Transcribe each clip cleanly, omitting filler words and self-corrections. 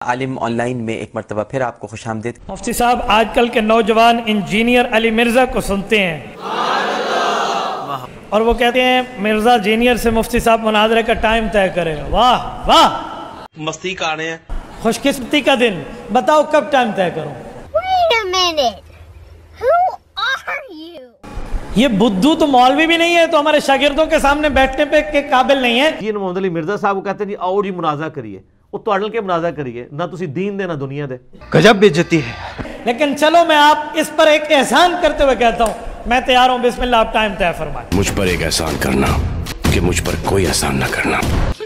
Alam on line میں ایک مرتبہ پھر آپ کو خوش آمدید۔ مفتی صاحب آج کل کے نوجوان انجینئر علی مرزا کو سنتے ہیں اور وہ کہتے ہیں مرزا جینئر سے مفتی صاحب مناظرے کا ٹائم طے کرے۔ واہ واہ، مستی کا آنے ہیں، خوش قسمتی کا دن، بتاؤ کب ٹائم طے کروں؟ Wait a minute. Who are you? یہ بدھو تو مولوی بھی نہیں ہے تو ہمارے شاگردوں کے سامنے بیٹھنے پہ کے قابل نہیں ہے۔ جی محمد علی مرزا صاحب کو کہتے ہیں جی آؤ جی منازعہ کریے، وہ توڑل کے منازعہ کریے، نہ تسی دین دے نہ دنیا دے، گجب بےعزتی ہے۔ لیکن چلو میں آپ اس پر ایک احسان کرتے ہوئے کہتا ہوں میں تیار ہوں، بسم اللہ آپ ٹائم طے فرمائیں۔ مجھ پر ایک احسان کرنا کہ مجھ پر کوئی احسان نہ کرنا۔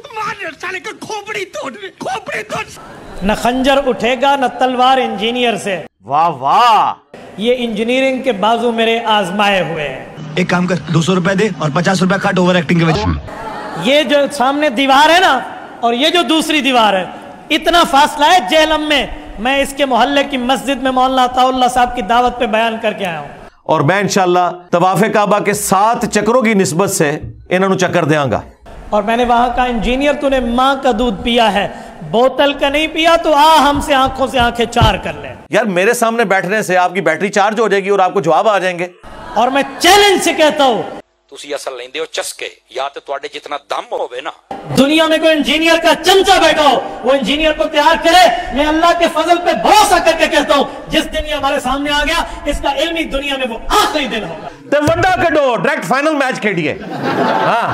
نہ خنجر اٹھے گا نہ تلوار انجینئر سے، واہ واہ، یہ انجینئرنگ کے بازو میرے آزمائے ہوئے ہیں۔ ایک کام کر 200 روپے دے اور 50 روپے کٹ اوور ایکٹنگ کے وجہ۔ یہ جو سامنے دیوار ہے نا اور یہ جو دوسری دیوار ہے، اتنا فاصلہ ہے جہلم میں اس کے محلے کی مسجد میں مولانا عطا اللہ صاحب کی دعوت پہ بیان کر کے آیا ہوں، اور میں انشاءاللہ طواف کعبہ کے 7 چکروں کی نسبت سے انہوں نے چکر دیاں گا۔ اور میں نے وہاں کا انجینئر تو نے ماں کا دودھ پیا ہے، بوتل کا نہیں پیا تو ہم سے آنکھوں سے آنکھیں چار کر لیں۔ یار میرے سامنے بیٹھنے سے آپ کی بیٹری چارج ہو جائے گی اور آپ کو جواب آ جائیں گے۔ اور میں چیلنج سے کہتا ہوں تسی اصل لیندے ہو چسکے، یا تو تواڈے جتنا دم ہوے نا، دنیا میں کوئی انجینئر کا چمچہ بیٹھا ہو وہ انجینئر کو تیار کرے۔ میں اللہ کے فضل پہ بھروسہ کر کے کہتا ہوں جس دن یہ ہمارے سامنے آ گیا اس کا علمی دنیا میں وہ آخری دن ہوگا۔ تے وڈا کڈو ڈائریکٹ فائنل میچ کھیڈیے۔ ہاں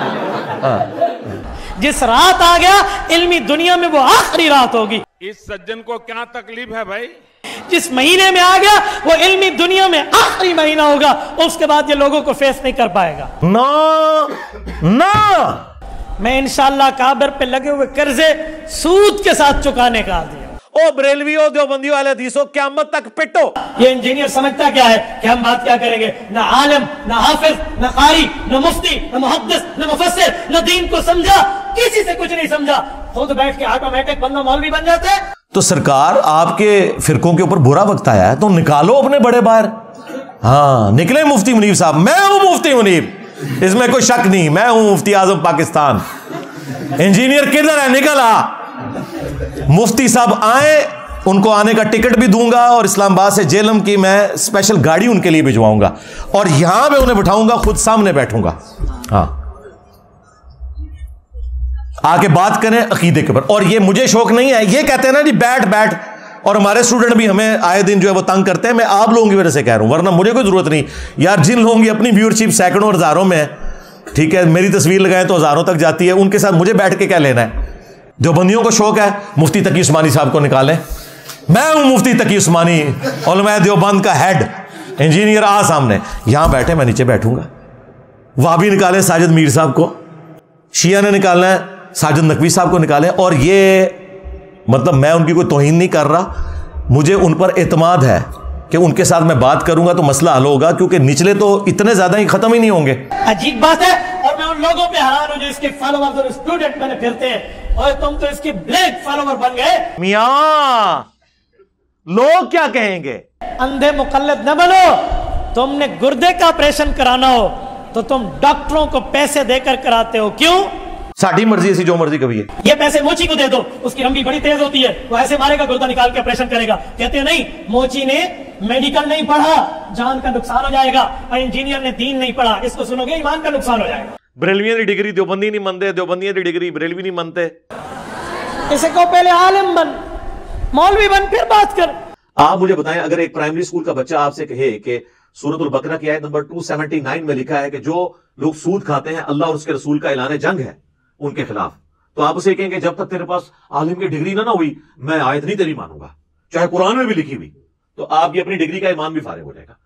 جس رات آ گیا علمی دنیا میں وہ آخری رات ہوگی۔ اس سجن کو کیا تکلیف ہے بھائی؟ جس مہینے میں آ گیا وہ علمی دنیا میں آخری مہینہ ہوگا، اس کے بعد یہ لوگوں کو فیس نہیں کر پائے گا۔ نہ میں انشاءاللہ کابر پہ لگے ہوئے قرضے سود کے ساتھ چکانے کا عادی ہوں۔ او بریلویو دیوبندیو اہل حدیثو قیامت تک پٹو۔ یہ انجینئر سمجھتا کیا ہے کہ ہم بات کیا کریں گے؟ نہ عالم، نہ حافظ، نہ قاری، نہ مفتی، نہ محدث، نہ مفسر، نہ دین کو سمجھا، کسی سے کچھ نہیں سمجھا، خود بیٹھ کے آٹومیٹک بندہ مولوی بن جاتا ہے۔ تو سرکار آپ کے فرقوں کے اوپر برا وقت آیا ہے تو نکالو اپنے بڑے باہر۔ ہاں نکلے مفتی منیب صاحب، میں ہوں مفتی منیب، اس میں کوئی شک نہیں، میں ہوں مفتی اعظم پاکستان۔ انجینئر کدھر ہے؟ نکل آ۔ مفتی صاحب آئیں، ان کو آنے کا ٹکٹ بھی دوں گا اور اسلام آباد سے جیلم کی میں اسپیشل گاڑی ان کے لیے بھجواؤں گا اور یہاں میں انہیں بٹھاؤں گا، خود سامنے بیٹھوں گا، ہاں آ کے بات کریں عقیدے کے اوپر۔ اور یہ مجھے شوق نہیں ہے، یہ کہتے ہیں نا جی بیٹھ، اور ہمارے اسٹوڈنٹ بھی ہمیں آئے دن جو ہے وہ تنگ کرتے ہیں، میں آپ لوگوں کی وجہ سے کہہ رہا ہوں، ورنہ مجھے کوئی ضرورت نہیں یار۔ جن لوگوں کی اپنی ویورشپ سینکڑوں اور ہزاروں میں ہے، ٹھیک ہے، میری تصویر لگائیں تو ہزاروں تک جاتی ہے، ان کے ساتھ مجھے بیٹھ کے کیا لینا ہے؟ دیوبندیوں کو شوق ہے مفتی تقی عثمانی صاحب کو نکالیں، میں ہوں مفتی تقی عثمانی، علماء دیوبند کا ہیڈ، انجینئر آ سامنے، یہاں بیٹھے میں نیچے بیٹھوں گا۔ وہابی نکالیں ساجد میر صاحب کو، شیعہ نے نکالنا ہے ساجد نقوی صاحب کو نکالیں، اور یہ مطلب میں ان کی کوئی توہین نہیں کر رہا، مجھے ان پر اعتماد ہے کہ ان کے ساتھ میں بات کروں گا تو مسئلہ حل ہوگا، کیونکہ نچلے تو اتنے زیادہ ہی ختم ہی نہیں ہوں گے۔ عجیب بات ہے، اور میں ان لوگوں پہ حیران ہوں جو اس کے فالوورز اور اسٹوڈنٹ بنے پھرتے ہیں، اور تم تو اس کے بلیک فالوور بن گئے۔ میاں لوگ کیا کہیں گے؟ اندھے مقلد نہ بنو، تم نے گردے کا آپریشن کرانا ہو تو تم ڈاکٹروں کو پیسے دے کر کراتے ہو، کیوں؟ ساڑھی مرضی ایسی جو مرضی کبھی ہے۔ یہ پیسے موچی کو دے دو، اس کی رمبی بڑی تیز ہوتی ہے، وہ ایسے مارے گا گردہ نکال کے آپریشن کرے گا۔ کہتے ہیں نہیں، موچی نے میڈیکل نہیں پڑھا، جان کا نقصان ہو جائے گا، اور انجینئر نے دین نہیں پڑھا، اس کو سنو گے ایمان کا نقصان ہو جائے گا۔ بریلویوں کی ڈگری دیوبندی نہیں منتے، دیوبندیوں کی ڈگری بریلوی نہیں منتے۔ اسے کو پہلے عالم بن، مولوی بن، پھر بات کر۔ آپ مجھے بتائیں، اگر ایک پرائمری اسکول کا بچہ آپ سے کہے کہ سورۃ البقرہ کی آیت نمبر 279 میں لکھا ہے کہ جو لوگ سود کھاتے ہیں اللہ اور اس کے رسول کا اعلان جنگ ہے ان کے خلاف، تو آپ اسے کہیں کہ جب تک تیرے پاس عالم کی ڈگری نہ ہوئی میں آیت نہیں تیری مانوں گا، چاہے قرآن میں بھی لکھی ہوئی، تو آپ کی اپنی ڈگری کا ایمان بھی فارغ ہو جائے گا۔